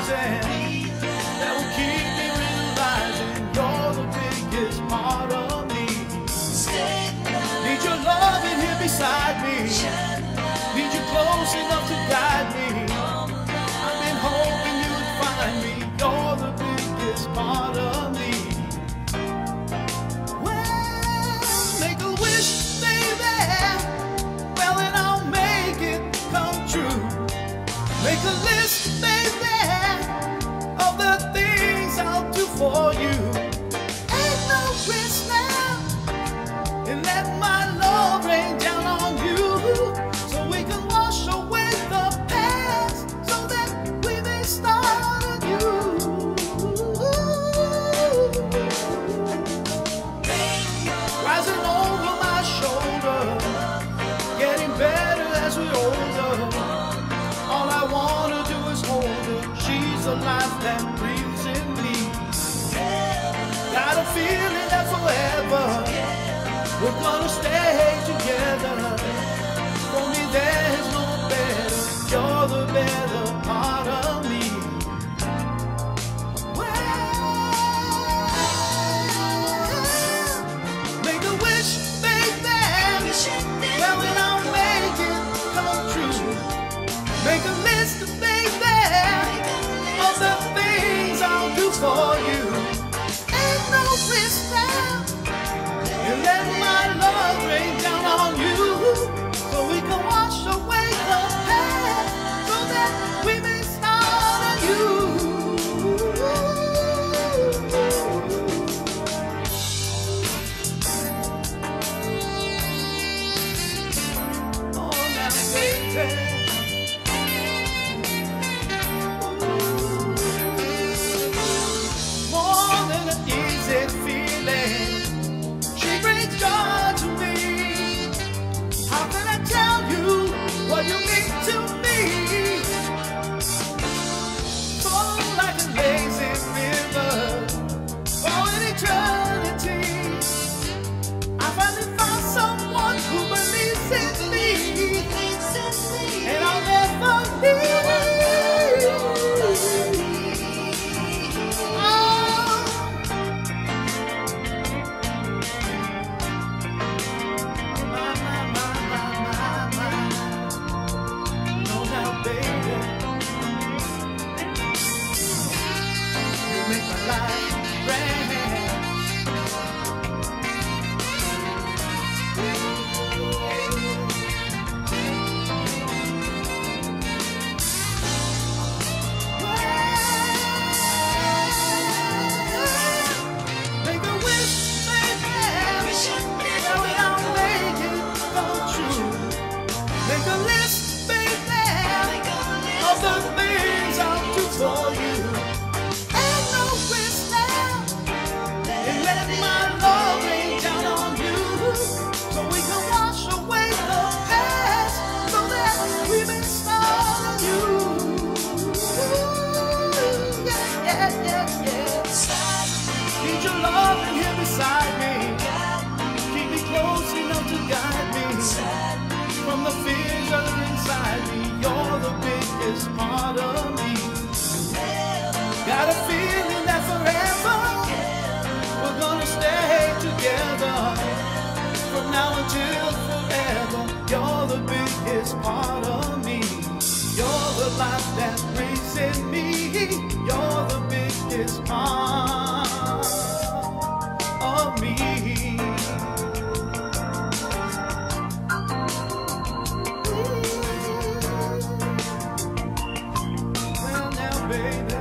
rising, that will keep me realizing you're the biggest part of me. Need your love in here beside me. Need you close enough to guide me. I've been hoping you'd find me. You're the biggest part of me. Well, make a wish, baby. Well, and I'll make it come true. Make a list, baby, of the things I'll do for you. Ain't no risk now in letting my love rain down on you, so we can wash away the past, so that we may start anew. Rising over my shoulder, getting better as we're older. All I wanna do is hold her. She's the life that breathes in me. Got a feeling that forever we're gonna stay together. For me there's no better. You're the better part of me. Well, make a wish, baby. Well, and I'll make it come true. Make a list, baby, of the things I'll do for you. Ain't no risk now in letting my love rain down on you, so we can wash away the past, so that we may start anew. Oh, now, baby. What you mean to me? Fall like a lazy river for an eternity. I finally found someone who believes in me, and I'll never leave. Make my life grand. Make a wish, baby. Well, and I'll make it come true. Make a list, baby, of the things I'll do for you. Need your love in here beside me. Keep me close enough to guide me from the fears that are inside me. You're the biggest part of me. Got a feeling that forever we're gonna stay together. From now until forever, you're the biggest part of me. You're the life that breathes in me. You're the biggest part of me. Well, now, baby.